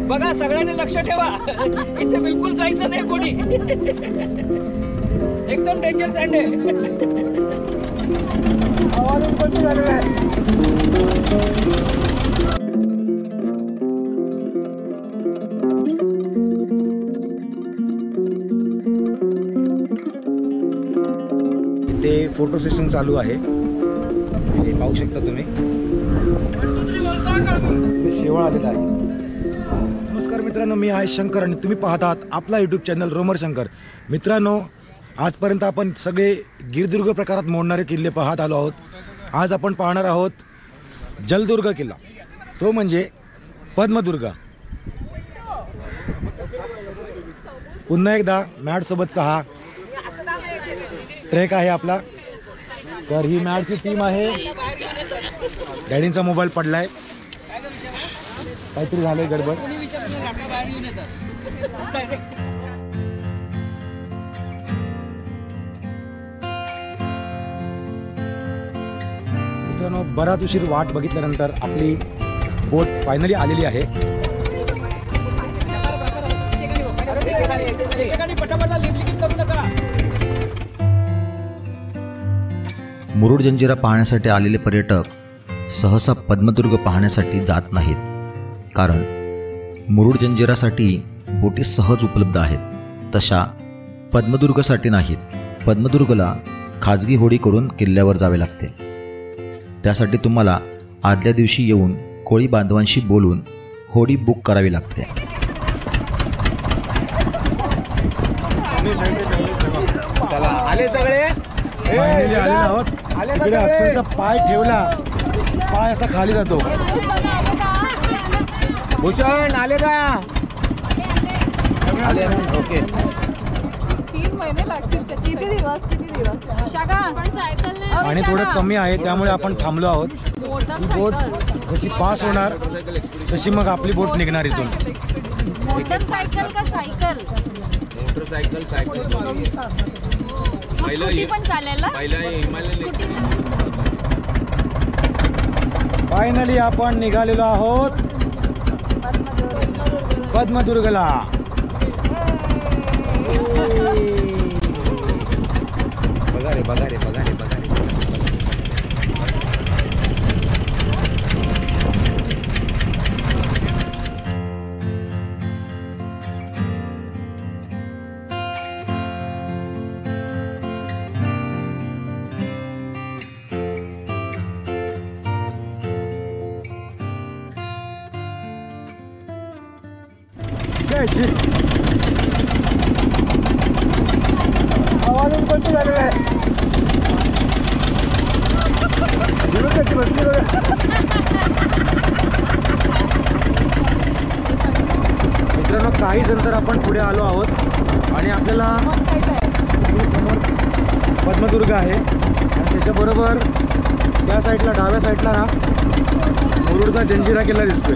बघा सगळ्यांनी लक्ष ठेवा, इथे बिलकुल जायचं नाही कोणी. एकदम डेंजर सँड आहे. आवाज बंद झालेला आहे. इथे फोटो सेशन चालू आहे, हे पाहू शकता तुम्ही. शेवाळ आलेला आहे. नमस्कार मित्रांनो, मी आहे शंकर आणि तुम्ही पाहतात आपला यूट्यूब चॅनल रोमर शंकर. मित्रांनो, आजपर्यंत आपण सगळे गिरदुर्ग प्रकारात मोडणारे किल्ले पाहत आलो आहोत. आज आपण पाहणार आहोत जलदुर्ग किल्ला, तो म्हणजे पद्मदुर्ग. पुन्हा एकदा मॅटसोबतचा हा ट्रेक आहे आपला. तर ही मॅटची टीम आहे. डॅडींचा मोबाईल पडलाय, काहीतरी झालंय गडबड. मित्रांनो, बराच उशीर वाट बघितल्यानंतर आपली बोट फायनली आलेली आहे. मुरुड जंजिरा पाहण्यासाठी आलेले पर्यटक सहसा पद्मदुर्ग पाहण्यासाठी जात नाहीत, कारण मुरुड जंजिरासाठी बोटी सहज उपलब्ध आहेत, तशा पद्मदुर्गसाठी नाहीत. पद्मदुर्गला खाजगी होडी करून किल्ल्यावर जावे लागते. त्यासाठी तुम्हाला आदल्या दिवशी येऊन कोळी बांधवांशी बोलून होडी बुक करावी लागते. आले सगळे, फायनली आलेलो आहोत. इकडे अक्षरशः पाय ठेवला, पाय असा खाली जातो. भूषण आले का? आले. ओके. 3 महिने लागतील. किती दिवस? आणि थोडं कमी आहे, त्यामुळे आपण थांबलो आहोत. ही बोट जशी पास होणार तशी मग आपली बोट निघणार इथून. मोटरसायकल का सायकल? मोटरसायकल, सायकल स्कूटी पण चालेल ना? फायनली आपण निघालेलो आहोत पद्मदुर्गला. बघा रे, बघा रे, बघा रे, बघा रे. आवाजच बंद झालेला आहे. कशी बसली बघा. मित्रांनो, काहीच नंतर आपण पुढे आलो आहोत आणि आपल्याला समोर पद्मदुर्ग आहे आणि त्याच्याबरोबर त्या साईडला, डाव्या साईडला ना मुरुडचा जंजिरा किल्ला दिसतोय.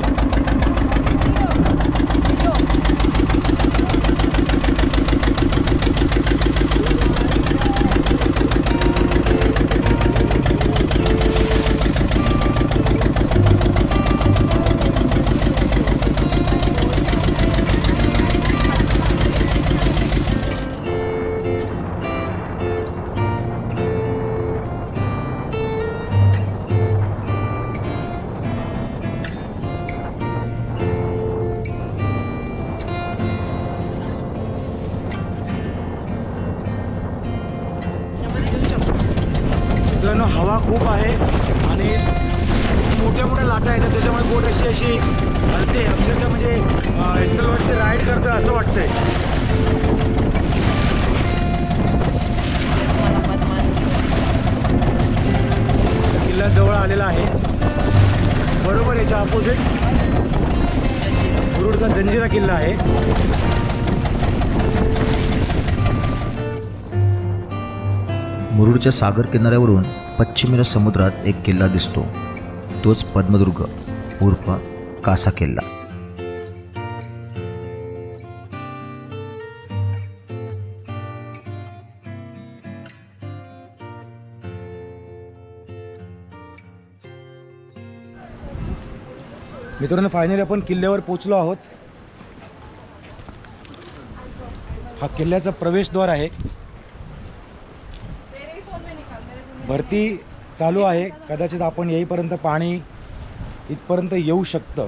मित्रांनो, हवा खूप आहे आणि मोठ्या मोठ्या लाटा आहेत, त्याच्यामुळे बोट अशी हलते. अक्षरशः म्हणजे एसलवरची राईड करतोय असं वाटतंय. किल्ला जवळ आलेला आहे. बरोबर याच्या अपोजिट मुरुडचा जंजिरा किल्ला आहे. मुरुडच्या सागर किनाऱ्यावरून पश्चिमेला समुद्रात एक किल्ला दिसतो, तोच पद्मदुर्ग उर्फ कासा किल्ला. मित्रांनो, फायनली आपण किल्ल्यावर पोहोचलो आहोत हा किल्ल्याचा प्रवेशद्वार आहे. भरती चालू आहे. कदाचित आपण येईपर्यंत पाणी इथपर्यंत येऊ शकतं.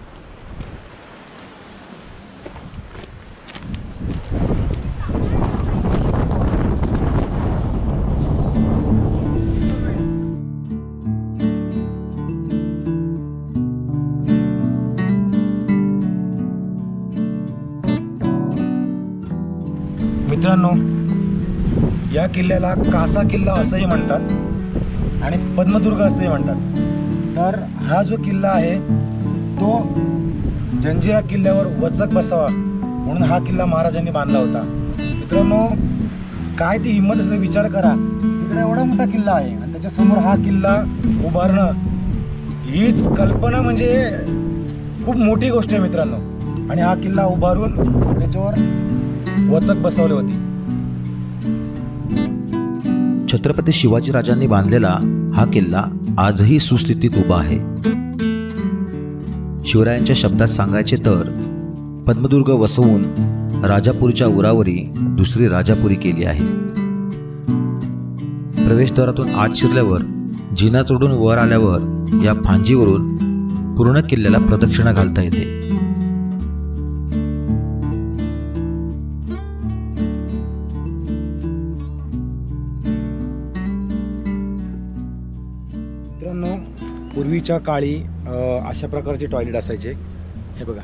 मित्रांनो, या किल्ल्याला कासा किल्ला असंही म्हणतात आणि पद्मदुर्ग असंही म्हणतात. तर हा जो किल्ला आहे तो जंजिरा किल्ल्यावर वचक बसावा म्हणून हा किल्ला महाराजांनी बांधला होता. मित्रांनो, काय ती हिंमत असते, विचार करा. तिकडे एवढा मोठा किल्ला आहे आणि त्याच्यासमोर हा किल्ला उभारणं हीच कल्पना म्हणजे खूप मोठी गोष्ट आहे मित्रांनो. आणि हा किल्ला उभारून त्याच्यावर वचक बसवली होती. छत्रपती शिवाजी राजांनी बांधलेला हा किल्ला आजही सुस्थितीत उभा आहे. शिवरायांच्या शब्दात सांगायचे तर पद्मदुर्ग वसवून राजापूरच्या उरावरी दुसरी राजापुरी केली आहे. प्रवेशद्वारातून आत शिरल्यावर जिना चढून वर आल्यावर या फांजीवरून पूर्ण किल्ल्याला प्रदक्षिणा घालता येते. मित्रांनो, पूर्वीच्या काळी अशा प्रकारचे टॉयलेट असायचे. हे बघा,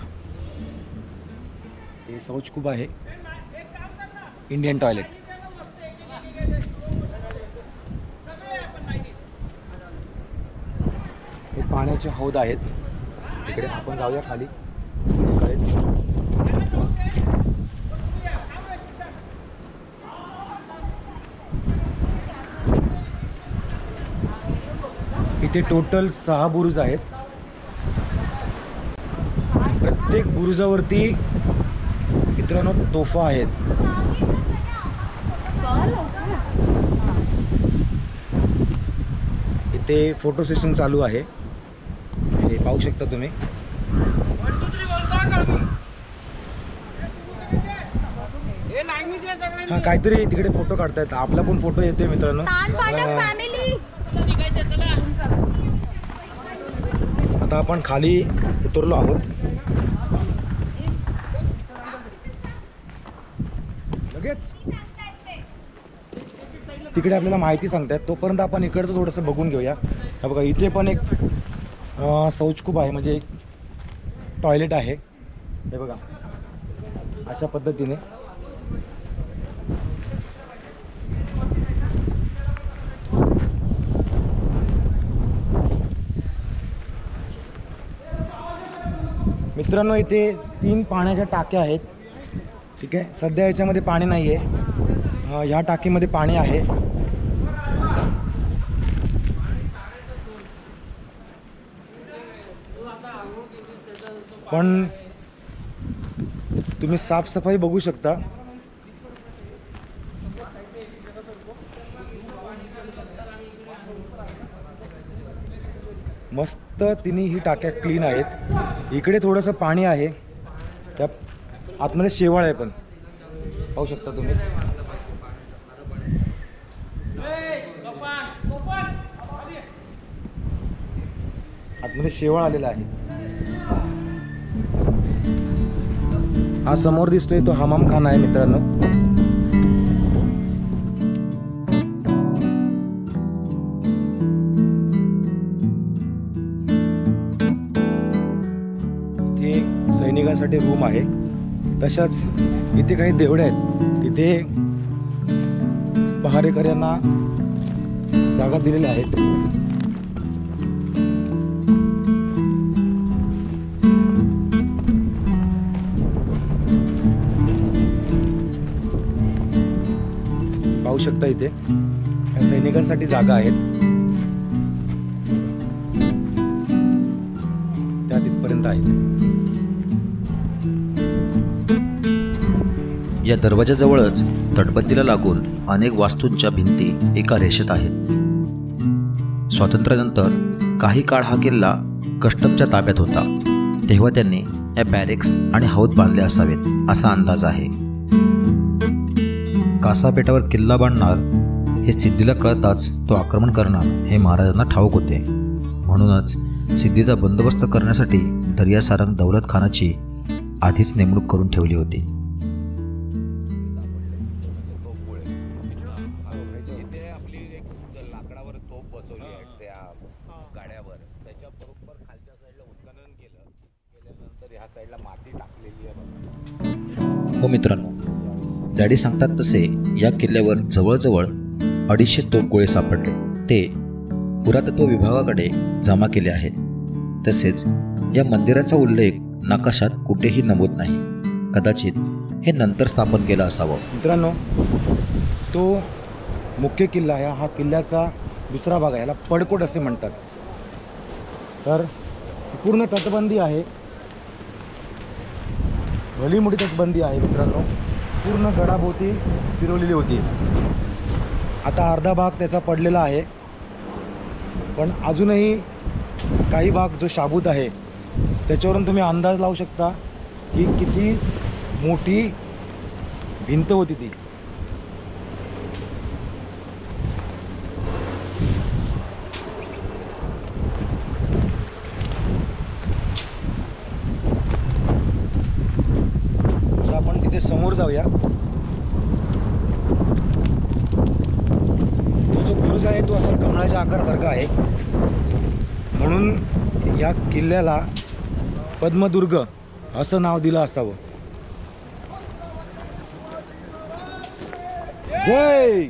हे शौचकूप आहे, इंडियन टॉयलेट. हे पाण्याचे हौद आहेत. इकडे आपण जाऊया खाली. इथे टोटल 6 बुरुज आहेत. प्रत्येक बुरुजावरती मित्रांनो तोफा आहेत. इथे फोटो सेशन चालू आहे, हे पाहू शकता तुम्ही. हा, काहीतरी तिकडे फोटो काढतायत. आपला पण फोटो येतोय मित्रांनो. आता आपण खाली उतरलो आहोत. लगेच तिकडे आपल्याला माहिती सांगतात, तोपर्यंत आपण इकडचं थोडंसं बघून घेऊया. हा बघा, इथे पण एक शौचकूप आहे, म्हणजे एक टॉयलेट आहे. हे बघा, अशा पद्धतीने. मित्रांनो, इथे 3 पाण्याच्या टाक्या आहेत. ठीक आहे, सध्या याच्यामध्ये पाणी नाही आहे. ह्या टाकीमध्ये पाणी आहे. पण तुम्ही साफसफाई बघू शकता. मस्त तिन्ही ही टाक्या क्लीन आहेत. इकडे थोडंसं पाणी आहे, त्या आतमध्ये शेवाळ आहे, पण पाहू शकता तुम्ही. आतमध्ये शेवाळ आलेला आहे. हा समोर दिसतोय तो हमामखाना आहे मित्रांनो. इथे सैनिकांसाठी रूम आहे. तशाच इथे काही देवड्या आहेत, तिथे पहारेकऱ्यांना जागा दिलेल्या आहेत. पाहू शकता इथे सैनिकांसाठी जागा आहेत, त्या तिथपर्यंत आहेत. या दरवाजाजवळच तटबंदीला लागून अनेक वास्तूंच्या भिंती एका रेषेत आहेत. स्वातंत्र्यानंतर काही काळ हा किल्ला कस्टमच्या ताब्यात होता, तेव्हा त्यांनी या बॅरेक्स आणि हौद बांधले असावेत असा अंदाज आहे. कासापेटावर किल्ला बांधणार हे सिद्धीला कळताच तो आक्रमण करणार हे महाराजांना ठाऊक होते. म्हणूनच सिद्धीचा बंदोबस्त करण्यासाठी दर्या सारंग दौलत खानाची आधीच नेमणूक करून ठेवली होती. हो मित्रांनो, डॅडी सांगतात तसे या किल्ल्यावर जवळजवळ 250 तोफगोळे सापडले. ते पुरातत्व विभागाकडे जमा केले आहेत. तसेच या मंदिराचा उल्लेख नकाशात कुठेही नमूद नाही. कदाचित हे नंतर स्थापन केलं असावं. मित्रांनो, तो मुख्य किल्ला आहे. हा किल्ल्याचा दुसरा भाग आहे. याला पडकोट असे म्हणतात. तर पूर्ण तटबंदी आहे, भली मोठी तटबंदी आहे मित्रांनो. पूर्ण गडाभोवती फिरवलेली होती. आता अर्धा भाग त्याचा पडलेला आहे, पण अजूनही काही भाग जो शाबूत आहे त्याच्यावरून तुम्ही अंदाज लावू शकता की किती मोठी भिंत होती ती. आपण तिथे समोर जाऊया. तो जो बुरुज आहे तो असा कमळाच्या आकारासारखा आहे, म्हणून या किल्ल्याला पद्मदुर्ग असं नाव दिलं असावं. जय.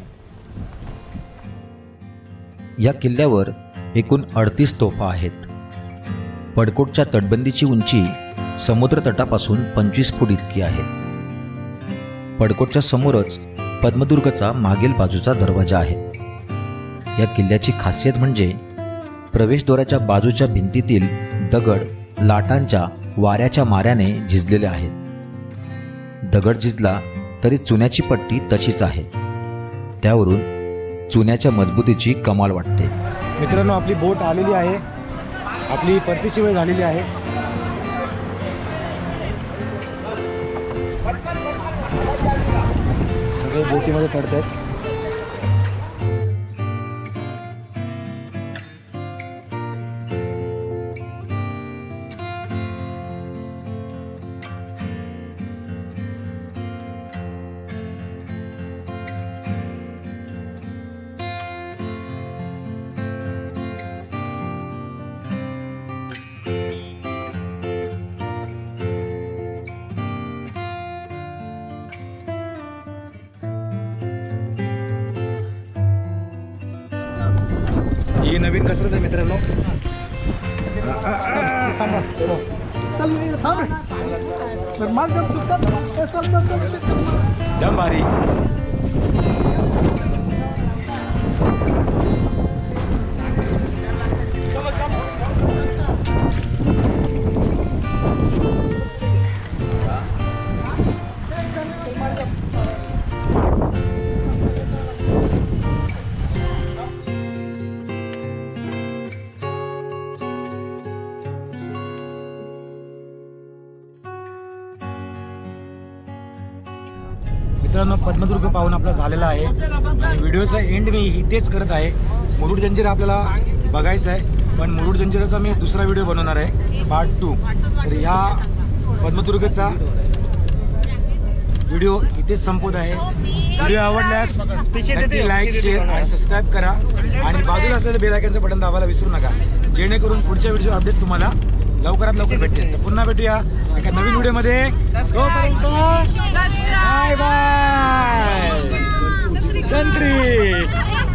या किल्ल्यावर एकूण 38 तोफा आहेत. पडकोटच्या तटबंदीची उंची समुद्र तटापासून 25 फूट इतकी आहे. पडकोटच्या समोरच पद्मदुर्गचा मागील बाजूचा दरवाजा आहे. या किल्ल्याची खासियत म्हणजे प्रवेशद्वाराच्या बाजूच्या भिंतीतील दगड लाटांच्या वाऱ्याच्या माऱ्याने झिजलेले आहेत. दगड झिजला तरी चुन्याची पट्टी तशीच आहे. त्यावरून चुन्याच्या मजबूतीची कमाल वाटते. मित्रांनो, आपली बोट आलेली आहे. आपली परतीची वेळ झालेली आहे. सगळे बोटीमध्ये चढत आहेत. ही नवीन कसरत आहे मित्रांनो. जाम भारी. मित्रांनो, पद्मदुर्ग पाहून आपला झालेला आहे आणि व्हिडिओचा एंड मी इथेच करत आहे. मुरुड जंजिरा आपल्याला बघायचं आहे, पण मुरुड जंजिराचा मी दुसरा व्हिडिओ बनवणार आहे, पार्ट 2. तर ह्या पद्मदुर्गचा व्हिडिओ इथेच संपवत आहे. व्हिडिओ आवडल्यास नक्की लाईक, शेअर आणि सबस्क्राईब करा आणि बाजूला असलेलं बेल आयकॉनचं बटन दाबायला विसरू नका, जेणेकरून पुढच्या व्हिडिओ अपडेट तुम्हाला लवकरात लवकर भेटेल. तर पुन्हा भेटूया एका नवीन व्हिडिओमध्ये. तोपर्यंत बाय बाय.